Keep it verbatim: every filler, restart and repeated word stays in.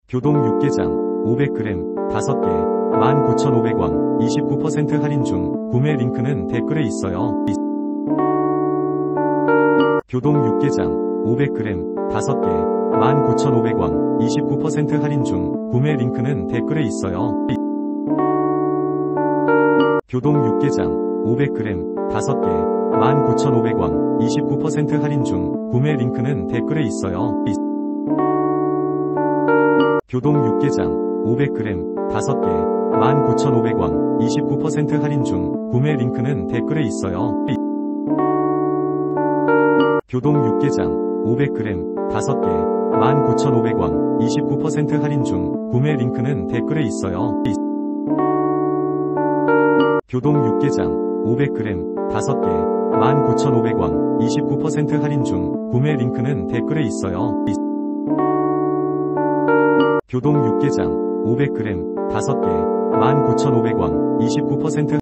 교동 육개장 오백 그램 다섯 개 만 구천오백 원 이십구 퍼센트 할인 중. 구매 링크는 댓글에 있어요. 교동 육개장 오백 그램 다섯 개 만 구천오백 원 이십구 퍼센트 할인 중. 구매 링크는 댓글에 있어요. 교동 육개장 오백 그램 다섯 개 만 구천오백 원 이십구 퍼센트 할인 중. 구매 링크는 댓글에 있어요. 교동 육개장 오백 그램 다섯 개 만 구천오백 원 이십구 퍼센트 할인 중. 구매 링크는 댓글에 있어요. 교동 육개장 오백 그램 다섯 개 만 구천오백 원 이십구 퍼센트 할인 중. 구매 링크는 댓글에 있어요. 교동 육개장 오백 그램 다섯 개 만 구천오백 원 이십구 퍼센트 할인 중. 구매 링크는 댓글에 있어요. 교동 육개장 오백 그램 다섯 개 만 구천오백 원 이십구 퍼센트